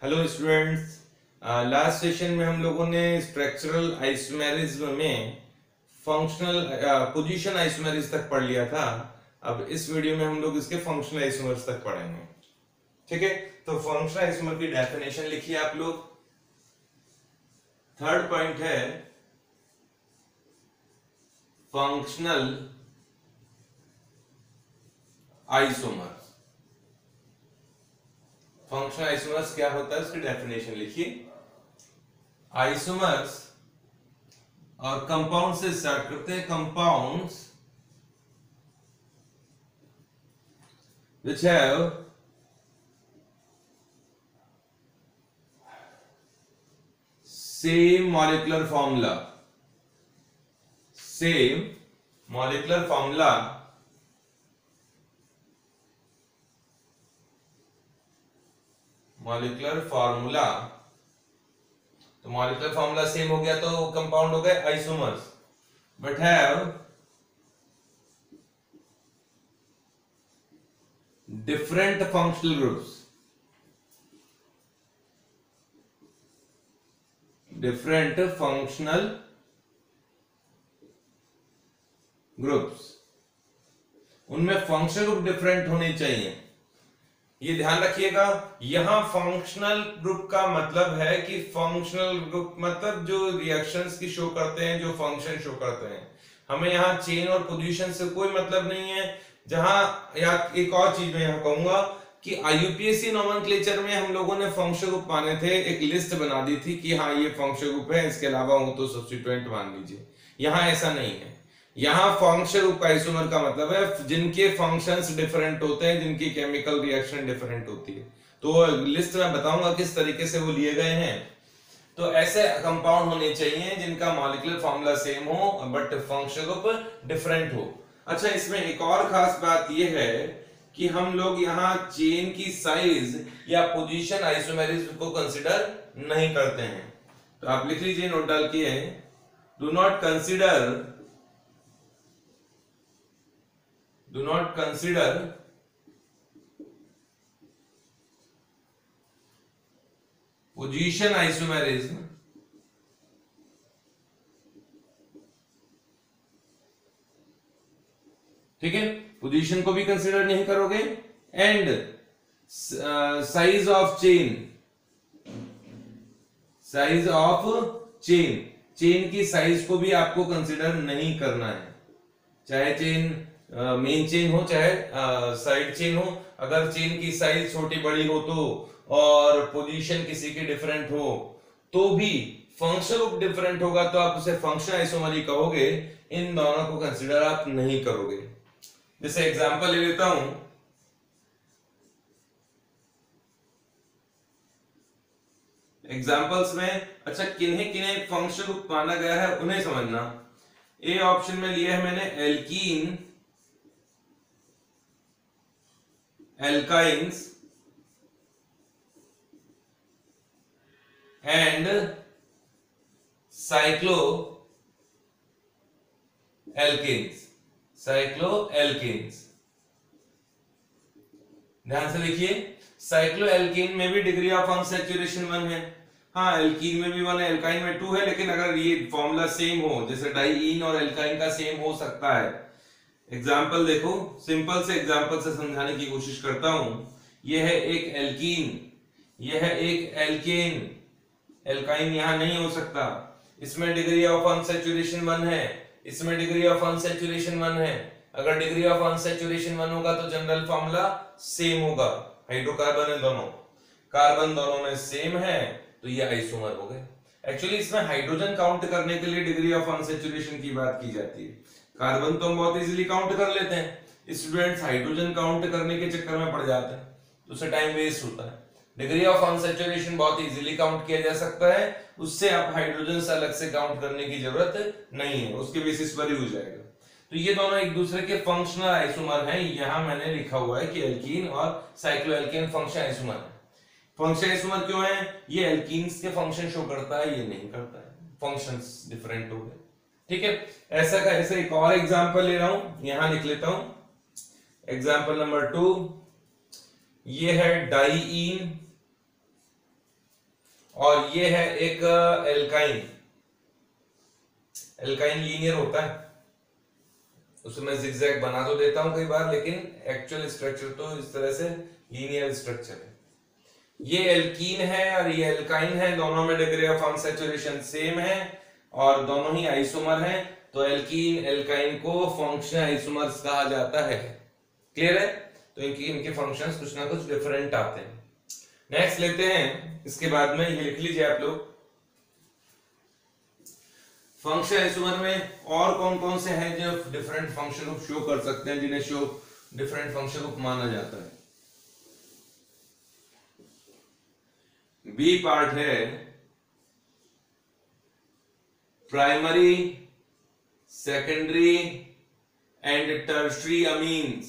Hello students. Last session में हम लोगों ने स्ट्रक्चरल आइसोमेरिज्म में फंक्शनल पोजीशन आइसोमेरिज तक पढ़ लिया था। अब इस वीडियो में हम लोग इसके फंक्शनल आइसोमर्स तक पढ़ेंगे। ठीक है, तो फंक्शनल आइसोमर की डेफिनेशन लिखिए आप लोग। थर्ड पॉइंट है फंक्शनल आइसोमर। फंक्शनल आइसोमर्स क्या होता है उसकी डेफिनेशन लिखिए। आइसोमर्स और कंपाउंड से स्टार्ट करते हैं। Compounds which have same molecular formula तो मॉलिक्यूलर फॉर्मूला सेम हो गया तो कंपाउंड हो गए isomers, but have different functional groups. उनमें फंक्शनल ग्रुप डिफरेंट होने चाहिए। ये ध्यान रखिएगा। यहां फंक्शनल ग्रुप का मतलब है कि फंक्शनल ग्रुप मतलब जो रिएक्शंस की शो करते हैं, जो फंक्शन शो करते हैं। हमें यहाँ चेन और पोजीशन से कोई मतलब नहीं है। जहां या एक और चीज मैं यहां कहूंगा कि आईयूपीएससी नोमेनक्लेचर में हम लोगों ने फंक्शन ग्रुप माने थे, एक लिस्ट बना दी थी कि हाँ ये फंक्शन ग्रुप है, इसके अलावा हो तो सब्स्टिट्यूएंट मान लीजिए। यहां ऐसा नहीं है। यहां फंक्शन ग्रुप आइसोमर का मतलब है जिनके फंक्शंस डिफरेंट होते हैं, जिनकी केमिकल रिएक्शन डिफरेंट होती है। तो लिस्ट में बताऊंगा किस तरीके से वो लिए गए हैं। तो ऐसे कंपाउंड होने चाहिए जिनका मॉलिक्यूलर फॉर्मूला सेम हो बट फंक्शन ग्रुप डिफरेंट हो। अच्छा, इसमें एक और खास बात यह है कि हम लोग यहाँ चेन की साइज या पोजीशन आइसोमेरिज्म को कंसिडर नहीं करते हैं। तो आप लिख लीजिए नोट डाल के, do not consider position isomerism ठीक है, पोजीशन को भी कंसिडर नहीं करोगे। एंड साइज ऑफ चेन की साइज को भी आपको कंसिडर नहीं करना है। चाहे चेन मेन चेन हो चाहे साइड चेन हो। अगर चेन की साइज छोटी बड़ी हो तो और पोजीशन किसी की डिफरेंट हो तो भी फंक्शन ग्रुप डिफरेंट होगा तो आप उसे फंक्शन आइसोमर ही कहोगे। इन दोनों को कंसिडर आप नहीं करोगे। जैसे एग्जांपल ले लेता हूं। एग्जांपल्स में अच्छा किन्हें किन्हें फंक्शन ग्रुप माना गया है उन्हें समझना। ए ऑप्शन में लिया है मैंने एल्कीन, एल्काइंस एंड साइक्लोएल्केन्स। ध्यान से देखिए, साइक्लोएल्केन में भी डिग्री ऑफ अनसैचुरेशन 1 है। हाँ, एल्कीन में भी 1 है, एल्काइन में 2 है, लेकिन अगर ये फॉर्मूला सेम हो, जैसे डाइईन और एल्काइन का सेम हो सकता है। एग्जाम्पल देखो, सिंपल से एग्जाम्पल से समझाने की कोशिश करता हूं। यह है एक एल्कीन, यह है एक एल्केन। एल्काइन यहां नहीं हो सकता। इसमें डिग्री ऑफ अनसैचुरेशन 1 है, इसमें डिग्री ऑफ अनसैचुरेशन 1 है। अगर डिग्री ऑफ अनसैचुरेशन 1 होगा तो जनरल फॉर्मूला सेम होगा। हाइड्रोकार्बन है, दोनों कार्बन दोनों में सेम है, तो ये आइसोमर हो गए। एक्चुअली इसमें हाइड्रोजन काउंट करने के लिए डिग्री ऑफ अनसैचुरेशन की बात की जाती है। कार्बन तो हम बहुत इजीली काउंट कर लेते हैं। स्टूडेंट्स हाइड्रोजन काउंट करने के चक्कर में पड़ जाते हैं तो उससे टाइम वेस्ट होता है। डिग्री ऑफ अनसैचुरेशन बहुत इजीली काउंट किया जा सकता है, उससे आप हाइड्रोजन से अलग से काउंट करने की जरूरत नहीं है, उसके बेसिस पर ही हो जाएगा। तो ये दोनों एक दूसरे के फंक्शनल आइसोमर हैं। यहां मैंने लिखा हुआ है कि एल्कीन और साइक्लोएल्केन फंक्शन आइसोमर है। फंक्शन आइसोमर क्यों है? ये एल्कीन्स के फंक्शन शो करता है, ये नहीं करता है, फंक्शंस डिफरेंट हो गए। ठीक है, ऐसा का ऐसा एक और एग्जांपल ले रहा हूं, यहां लिख लेता हूं। एग्जांपल नंबर 2, ये है डाइईन और ये है एक एल्काइन। एल्काइन लीनियर होता है, उसमें जिगजैग बना तो देता हूं कई बार, लेकिन एक्चुअल स्ट्रक्चर तो इस तरह से लीनियर स्ट्रक्चर है। ये एल्कीन है और ये एल्काइन है, दोनों में डिग्री ऑफ अनसैचुरेशन सेम है और दोनों ही आइसोमर हैं, तो एल्कीन एल्काइन को फंक्शनल आइसोमर्स कहा जाता है। क्लियर है? तो इनके फंक्शंस कुछ ना कुछ डिफरेंट आते हैं। नेक्स्ट लेते हैं, इसके बाद में ये लिख लीजिए आप लोग, फंक्शन आइसोमर में और कौन कौन से हैं जो डिफरेंट फंक्शन को शो कर सकते हैं, जिन्हें शो डिफरेंट फंक्शन को माना जाता है। बी पार्ट है primary, secondary and tertiary amines.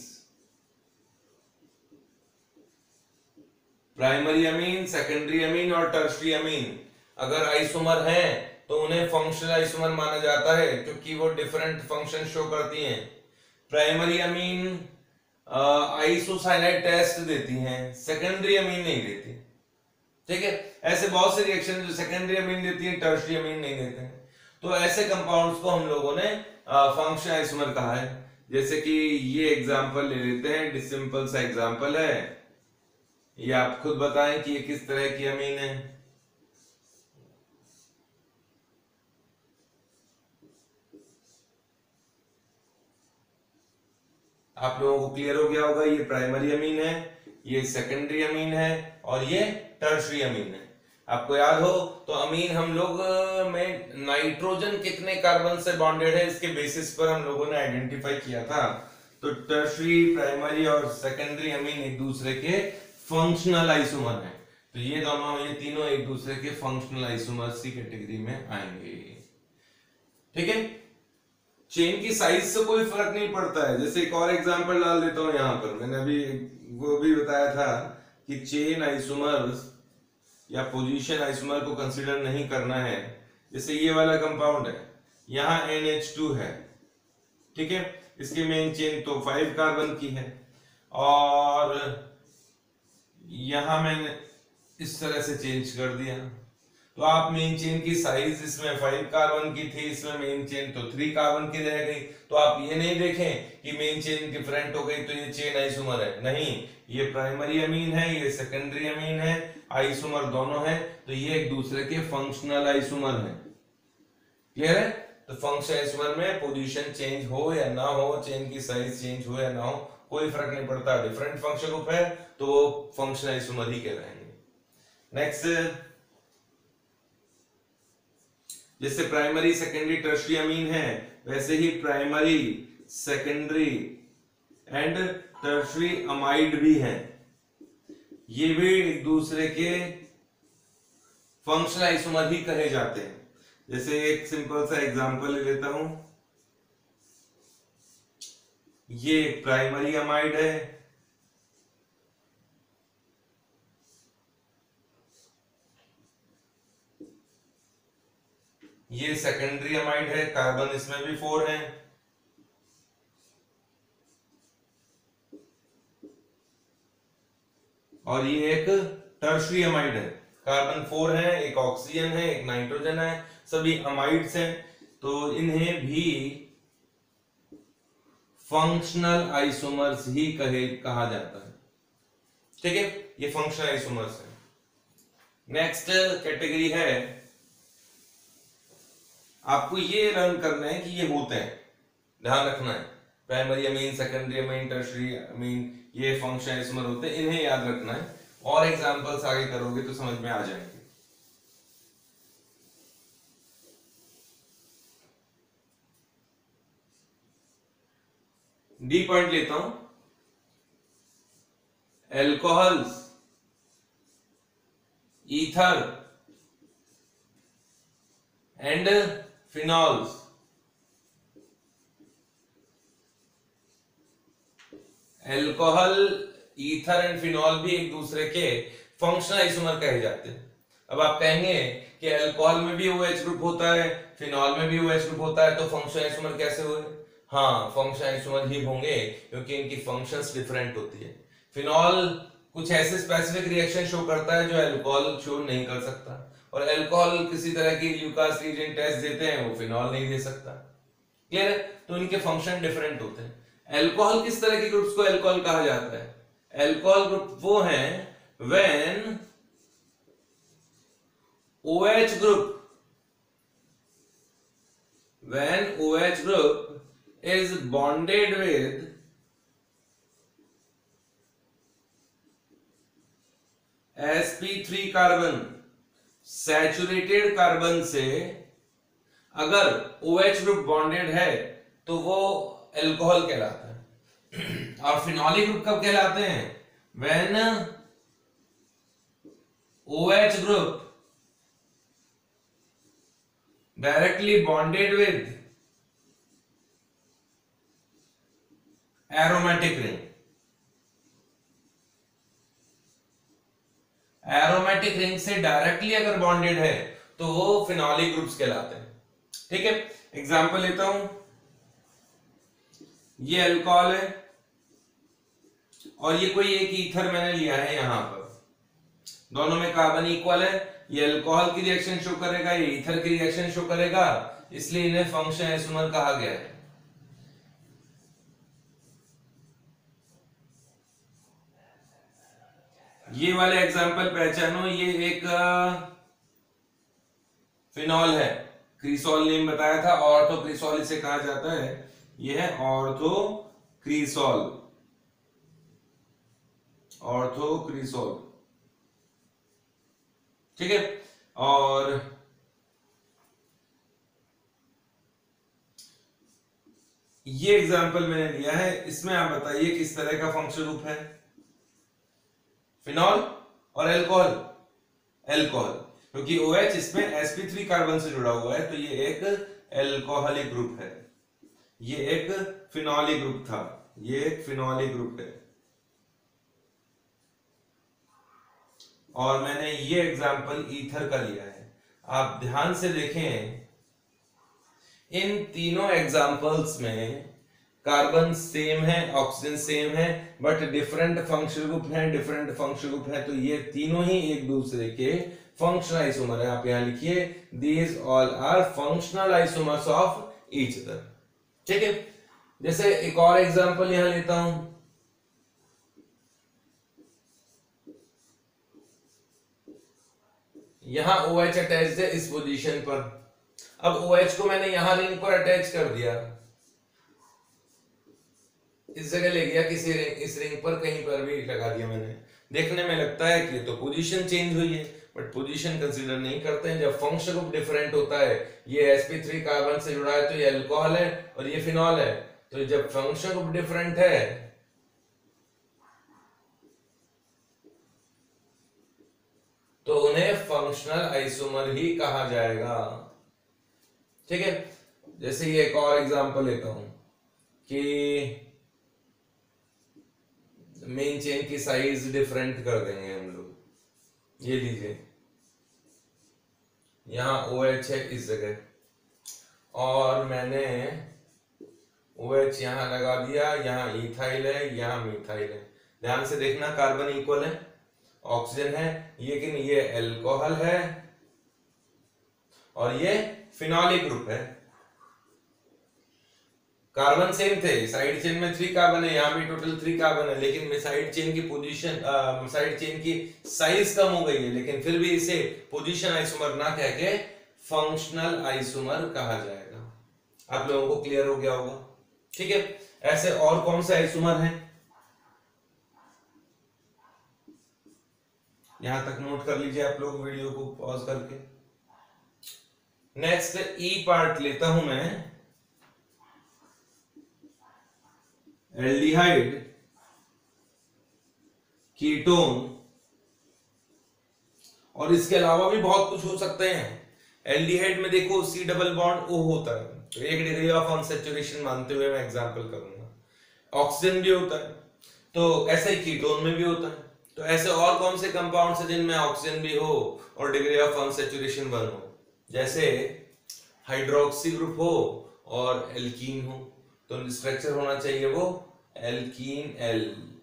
Primary amine, secondary amine और टर्शियरी अमीन अगर आइसोमर हैं तो उन्हें फंक्शनल आइसोमर माना जाता है, क्योंकि वो डिफरेंट फंक्शन शो करती हैं। प्राइमरी अमीन आइसोसाइनाइड टेस्ट देती हैं, सेकेंडरी अमीन नहीं देती। ठीक है, ऐसे बहुत से रिएक्शन जो सेकेंडरी अमीन देती है, टर्शियरी अमीन नहीं देते हैं। तो ऐसे कंपाउंड्स को हम लोगों ने फंक्शनल आइसोमर कहा है। जैसे कि ये एग्जांपल ले लेते हैं, सिंपल सा एग्जांपल है, ये आप खुद बताएं कि ये किस तरह की अमीन है। आप लोगों को क्लियर हो गया होगा, ये प्राइमरी अमीन है, ये सेकेंडरी अमीन है और ये टर्शियरी अमीन है। आपको याद हो तो अमीन हम लोग में नाइट्रोजन कितने कार्बन से बॉन्डेड है, इसके बेसिस पर हम लोगों ने आइडेंटिफाई किया था। तो टर्शियरी, प्राइमरी और सेकेंडरी अमीन एक दूसरे के फंक्शनल आइसोमर हैं। तो ये दोनों, ये तीनों एक दूसरे के फंक्शनल आइसोमर्स की कैटेगरी में आएंगे। ठीक है, चेन की साइज से कोई फर्क नहीं पड़ता है। जैसे एक और एग्जांपल डाल देता हूं यहां पर, मैंने अभी वो भी बताया था कि चेन आइसोमर्स या पोजीशन आइसोमर को कंसीडर नहीं करना है। जैसे ये वाला कंपाउंड है, यहां NH2 है, ठीक है, इसकी मेन चेन तो 5 कार्बन की है और यहां मैंने इस तरह से चेंज कर दिया। तो आप मेन चेन की साइज इसमें 5 कार्बन की थी, इसमें मेन चेन तो 3 कार्बन की रह गई। तो आप ये नहीं देखें कि मेन चेन डिफरेंट हो गई तो ये चेन आइसोमर है, नहीं, ये प्राइमरी अमीन है, ये सेकेंडरी अमीन है, आइसोमर दोनों है, तो ये एक दूसरे के फंक्शनल आइसोमर है। क्लियर है? तो फंक्शनल आइसोमर में पोजीशन चेंज हो या ना हो, चेन की साइज चेंज हो या ना हो, कोई फर्क नहीं पड़ता, डिफरेंट फंक्शन ग्रुप है तो वो फंक्शनल आइसोमर ही कहलाएंगे। नेक्स्ट, जैसे प्राइमरी, सेकेंडरी, टर्शियरी अमीन है, वैसे ही primary, secondary and tertiary amide भी हैं। ये भी एक दूसरे के फंक्शनल आइसोमर ही कहे जाते हैं। जैसे एक सिंपल सा एग्जांपल ले लेता हूं, ये प्राइमरी अमाइड है, ये सेकेंडरी अमाइड है, कार्बन इसमें भी 4 है, और ये एक टर्शियरी अमाइड है, कार्बन 4 है, एक ऑक्सीजन है, एक नाइट्रोजन है, सभी अमाइड्स हैं। तो इन्हें भी फंक्शनल आइसोमर्स ही कहा जाता है। ठीक है, ये फंक्शनल आइसोमर्स है। नेक्स्ट कैटेगरी है, आपको ये लर्न करना है कि ये होते हैं, ध्यान रखना है, primary amine, secondary amine, tertiary amine, ये फंक्शनल आइसोमर होते हैं, इन्हें याद रखना है, और एग्जांपल्स आगे करोगे तो समझ में आ जाएंगे। डी पॉइंट लेता हूं, alcohols, ether and phenols. Alcohol, ether and phenol भी एक दूसरे के फंक्शनल आइसोमर कहे जाते हैं। अब आप कहेंगे कि अल्कोहल में भी OH ग्रुप होता है, फिनॉल में भी OH ग्रुप होता है, तो फंक्शनल आइसोमर कैसे हुए? हाँ, फंक्शनल आइसोमर ही होंगे, क्योंकि इनकी फंक्शंस डिफरेंट होती है। फिनॉल कुछ ऐसे स्पेसिफिक रिएक्शन शो करता है जो अल्कोहल शो नहीं कर सकता, और अल्कोहल किसी तरह की ल्यूकास रीजेंट टेस्ट देते हैं, वो फिनॉल नहीं दे सकता। क्लियर है? तो इनके फंक्शन डिफरेंट होते हैं। अल्कोहल किस तरह के ग्रुप्स को अल्कोहल कहा जाता है? अल्कोहल ग्रुप वो हैं when OH group is bonded with sp3 carbon, saturated carbon से अगर OH ग्रुप बॉन्डेड है तो वो अल्कोहल कहलाता है। और फिनॉलिक ग्रुप कब कहलाते हैं? When OH group directly bonded with aromatic ring. Aromatic ring से डायरेक्टली अगर बॉन्डेड है तो वो फिनॉलिक ग्रुप्स कहलाते हैं। ठीक है, एग्जांपल लेता हूं। ये अल्कोहल है और ये कोई एक ईथर मैंने लिया है, यहां पर दोनों में कार्बन इक्वल है। ये अल्कोहल की रिएक्शन शो करेगा, ये ईथर की रिएक्शन शो करेगा, इसलिए इन्हें फंक्शन आइसोमर कहा गया है। ये वाले एग्जांपल पहचानो, ये एक फिनॉल है, क्रीसॉल नेम बताया था, ऑर्थोक्रीसॉल इसे कहा जाता है। ये है ऑर्थोक्रीसॉल, ऑर्थोक्रीसॉल। ठीक है, और ये एग्जांपल मैंने लिया है, इसमें आप बताइए किस तरह का फंक्शन ग्रुप है? फिनॉल और अल्कोहल, अल्कोहल, क्योंकि OH इसमें sp3 कार्बन से जुड़ा हुआ है, तो ये एक अल्कोहलिक ग्रुप है। ये एक फिनॉलिक ग्रुप था, ये एक फिनॉलिक ग्रुप है। और मैंने ये एग्जांपल ईथर का लिया है। आप ध्यान से देखें, इन तीनों एग्जांपल्स में कार्बन सेम है, ऑक्सीजन सेम है, बट डिफरेंट फंक्शनल ग्रुप है, डिफरेंट फंक्शनल ग्रुप है, तो ये तीनों ही एक दूसरे के फंक्शनल आइसोमर है। आप यहां लिखिए, these all are functional isomers of each other. ठीक है, जैसे एक और एग्जांपल यहां लेता हूं। यहां OH अटैच्ड है इस पोजीशन पर। अब OH को मैंने यहां रिंग पर अटैच कर दिया, इस जगह ले गया किसी रिंग, इस रिंग पर कहीं पर भी लगा दिया मैंने। देखने में लगता है कि तो पोजीशन चेंज हुई है, बट पोजीशन कंसीडर नहीं करते हैं। जब फंक्शन ग्रुप डिफरेंट होता है, ये sp3 कार्बन से जुड़ा है तो ये अल्कोहल है और ये फिनॉल है, तो जब फंक्शन ग्रुप डिफरेंट है तो उन्हें फंक्शनल आइसोमर ही कहा जाएगा। ठीक है, जैसे ये एक और एग्जांपल लेता हूं कि मेन चेन की साइज डिफरेंट कर देंगे हम लोग। ये लीजिए, यहां OH है इस जगह, और मैंने OH यहां लगा दिया, यहां इथाइल है, यहां मिथाइल है। ध्यान से देखना, कार्बन इक्वल है, ऑक्सीजन है, लेकिन ये अल्कोहल है और ये फिनॉलिक ग्रुप है। कार्बन सेम थे, साइड चेन में 3 कार्बन है, यहां भी टोटल 3 कार्बन है, लेकिन साइड चेन की पोजीशन, साइड चेन की साइज कम हो गई है, लेकिन फिर भी इसे पोजीशन आइसोमर ना कह के फंक्शनल आइसोमर कहा जाएगा। आप लोगों को क्लियर हो गया होगा? ठीक है, ऐसे और कौन से आइसोमर हैं, यहां तक नोट कर लीजिए आप लोग वीडियो को पॉज करके। नेक्स्ट ई पार्ट लेता हूं मैं, एल्डिहाइड, कीटोन, और इसके अलावा भी बहुत कुछ हो सकते हैं। एल्डिहाइड में देखो C डबल बॉन्ड O होता है, तो 1 डिग्री ऑफ अनसैचुरेशन मानते हुए मैं एग्जांपल करूंगा। ऑक्सीजन भी होता है, तो ऐसे ही कीटोन में भी होता है। तो ऐसे और कौन से कंपाउंड्स हैं जिनमें ऑक्सीजन भी हो और डिग्री ऑफ अनसैचुरेशन 1 हो? जैसे हाइड्रोक्सी ग्रुप हो और एल्कीन हो, तो स्ट्रक्चर होना चाहिए वो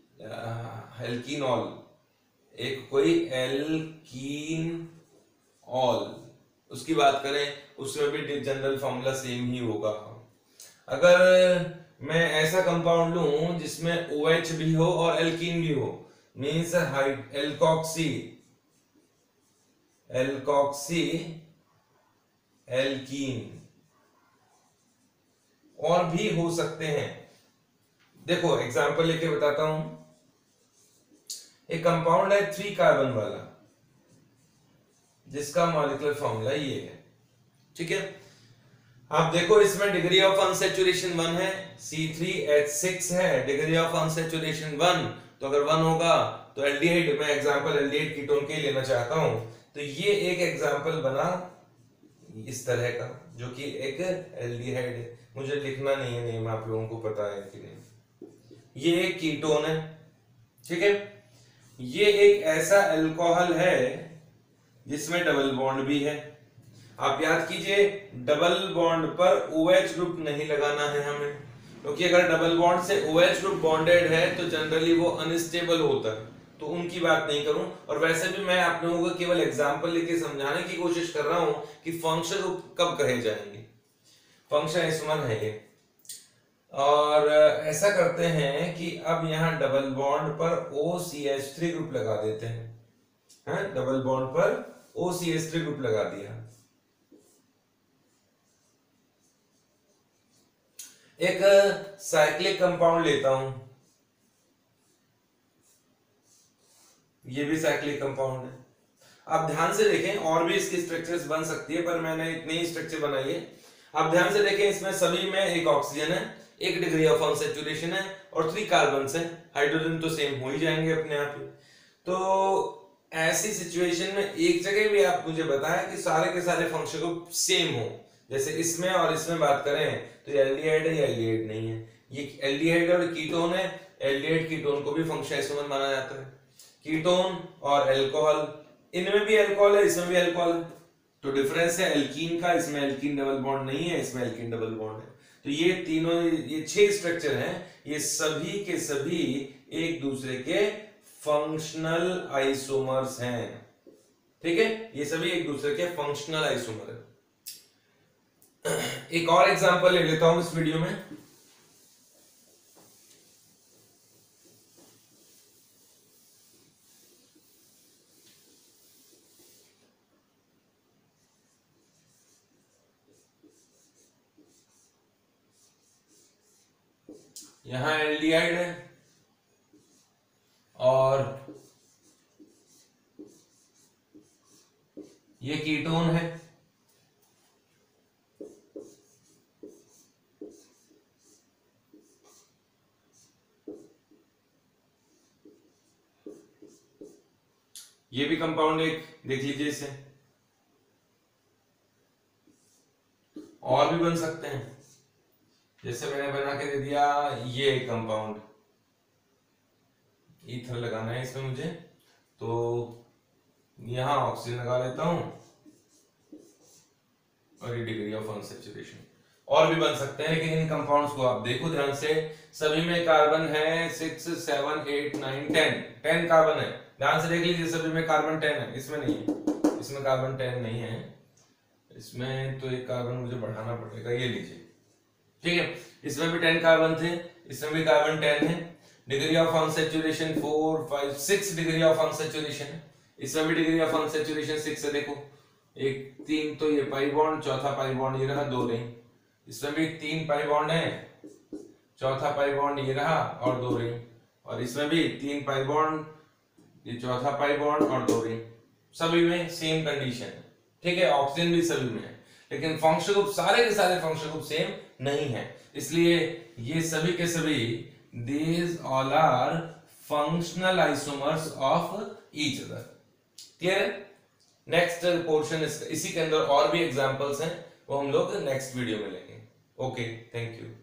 एल्कीनॉल, एक कोई एल्कीनॉल ऑल, उसकी बात करें उसमें भी जनरल फॉर्मूला सेम ही होगा। अगर मैं ऐसा कंपाउंड लूं जिसमें OH भी हो और एल्कीन भी हो, मीन्स एल्कोक्सी एल्कीन, और भी हो सकते हैं। देखो एग्जांपल लेके बताता हूं। एक कंपाउंड है 3 कार्बन वाला जिसका मॉलिक्यूलर फॉर्मूला ये है, ठीक है। आप देखो इसमें डिग्री ऑफ अनसैचुरेशन 1 है, C3H6 है, डिग्री ऑफ अनसैचुरेशन 1, तो अगर 1 होगा तो एल्डिहाइड, मैं एग्जांपल एल्डिहाइड कीटोन के लेना चाहता हूं, तो ये एक एग्जांपल बना इस तरह का जो कि एक एल्डिहाइड है। मुझे लिखना नहीं है नेम, आप लोगों को पता है कि नहीं। ये एक कीटोन है, ठीक है। ये एक ऐसा अल्कोहल है जिसमें डबल बॉन्ड भी है। आप याद कीजिए डबल बॉन्ड पर OH ग्रुप नहीं लगाना है हमें, क्योंकि अगर डबल बॉन्ड से OH ग्रुप बॉन्डेड है तो जनरली वो अनस्टेबल होता है, तो उनकी बात नहीं करूं। और वैसे भी मैं आप लोगों को केवल एग्जांपल लेके समझाने की कोशिश कर रहा हूं कि फंक्शन ग्रुप कब कहे जाएंगे। फंक्शन आइसोमर है ये। और ऐसा करते हैं कि अब यहां डबल बॉन्ड पर OCH3 ग्रुप लगा देते हैं, डबल बॉन्ड पर OCH3 ग्रुप लगा दिया। एक साइक्लिक कंपाउंड लेता हूं, ये भी साइक्लिक कंपाउंड है। आप ध्यान से देखें, और भी इसकी स्ट्रक्चर्स बन सकती है पर मैंने इतनी ही स्ट्रक्चर बनाई है। आप ध्यान से देखें, इसमें सभी में एक ऑक्सीजन है, एक डिग्री ऑफ अनसैचुरेशन है और 3 कार्बन है। हाइड्रोजन तो सेम हो ही जाएंगे अपने आप ही। तो ऐसी सिचुएशन में एक जगह भी आप मुझे बताएं कि सारे के सारे फंक्शन ग्रुप सेम हो, जैसे इसमें और इसमें बात करें तो एल्डिहाइड है या एल्डिहाइड नहीं है। ये एल्डिहाइड और कीटोन है, एल्डिहाइड कीटोन को भी फंक्शन आइसोमर माना जाता है। कीटोन और अल्कोहल, इनमें भी अल्कोहल है, इसमें भी अल्कोहल है, तो डिफरेंस है एल्कीन का, इसमें एल्कीन डबल बॉन्ड नहीं है, इसमें एल्कीन डबल बॉन्ड है। तो ये तीनों, ये 6 स्ट्रक्चर हैं, ये सभी के सभी एक दूसरे के फंक्शनल आइसोमर्स हैं, ठीक है। ये सभी एक दूसरे के फंक्शनल आइसोमर है। एक और एग्जांपल ले लेता हूं इस वीडियो में। यहां एल्डिहाइड है और ये कीटोन है, ये भी कंपाउंड एक, देख लीजिए इसे। और भी बन सकते हैं, जैसे मैंने बना के दे दिया ये कंपाउंड, ईथर लगाना है इसमें मुझे, तो यहां ऑक्सीजन लगा लेता हूं और ये डिग्री ऑफ अनसैचुरेशन। और भी बन सकते हैं, लेकिन इन कंपाउंड्स को आप देखो ध्यान से, सभी में कार्बन है 6, 7, 8, 9, 10 कार्बन है। ध्यान से देख लीजिए, सभी में कार्बन 10 है, इसमें नहीं है, इसमें कार्बन 10 नहीं है, इसमें तो एक कार्बन मुझे बढ़ाना पड़ेगा, ये लीजिए, ठीक है। इसमें भी 10 कार्बन थे, इसमें भी कार्बन 10 है। Degree of unsaturation 4, 5, 6 degree of unsaturation है, इसमें भी डिग्री ऑफ अनसैचुरेशन 6 है। देखो एक 3 तो ये पाई बॉन्ड, चौथा पाई बॉन्ड ये रहा, 2 नहीं, इसमें भी 3 पाई बॉन्ड है, चौथा पाई बॉन्ड ये रहा और 2 रही, और इसमें भी 3 पाई बॉन्ड, ये चौथा पाई बॉन्ड और 2 रही, सभी में सेम कंडीशन है, ठीक है। ऑक्सीजन भी सभी में है, लेकिन फंक्शन ग्रुप, सारे के सारे फंक्शन ग्रुप सेम नहीं है, इसलिए ये सभी के सभी these all are functional isomers of each other। Clear? Next portion इसी के अंदर और भी एग्जांपल्स हैं, वो हम लोग नेक्स्ट वीडियो में लेंगे। Okay, thank you.